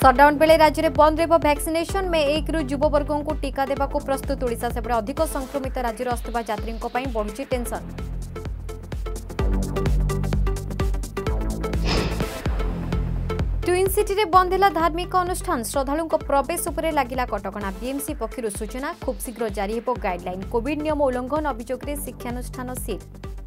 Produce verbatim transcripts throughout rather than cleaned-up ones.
Shutdown बेले राज्य में बंद रह वैक्सीनेशन में एक रु युववर्ग को टीका देवा प्रस्तुत ओडिशा सेपटे अधिक संक्रमित राज्य आसुवा यात्री बढ़ुची टेंशन। ट्विन सिटी रे बंद है धार्मिक अनुष्ठान श्रद्धालु प्रवेश उपरे लागिला कटकणा बीएमसी पक्षर सूचना खूब शीघ्र जारी हो गाइडलाइन कोविड नियम उल्लंघन अभियोग में शिक्षानुष्ठान सील।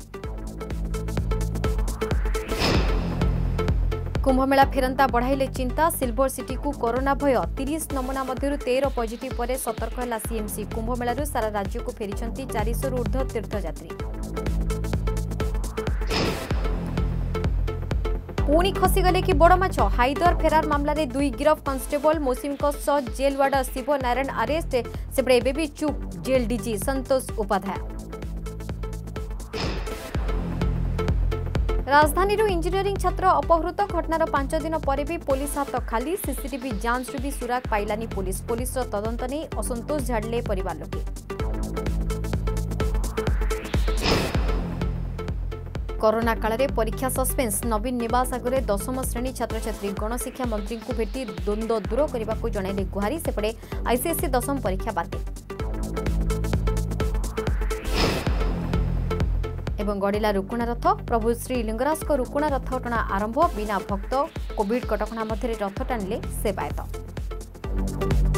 कुंभमेला फेरंता बढ़ाइले चिंता सिल्वर सिटी को कोरोना भय तीस नमूना मध्य तेरह पॉजिटिव पर सतर्क है सीएमसी कुंभमेलू सारा राज्य को फेरी चार सौ ऊर्ध तीर्थयात्री। पुणी खसीगले कि बड़ माछ हाइदर फेरार मामला रे दुई गिरफ कन्स्टेबल मोसिम jail ward Shiv Narayan arrest सेपटे एबे भी चुप जेल डीजी संतोष उपाध्याय। राजधानी इंजीनियरिंग छात्र अपहृत घटनार पांच दिन पर भी पुलिस हाथ खाली सीसीटीवी जांच भी सुराग पाइलानी पुलिस पुलिस तदंत नहीं असंतोष झाड़ले परिवार लोके। कोरोना काल में परीक्षा सस्पेंस नवीन निवास आगे दशम श्रेणी छात्र छात्री गणशिक्षा मंत्री को भेटी द्वंद्व दूर करने को जनइले गुहारी सेपटे आईसीएसई दशम परीक्षा बातिल एवं गड़िला रुकुणा रथ प्रभु श्री लिंगराज को रुकुणा रथ टଣା आरंभ बिना भक्त कोविड कटकणा मध्य रथ टाणिले सेवायत।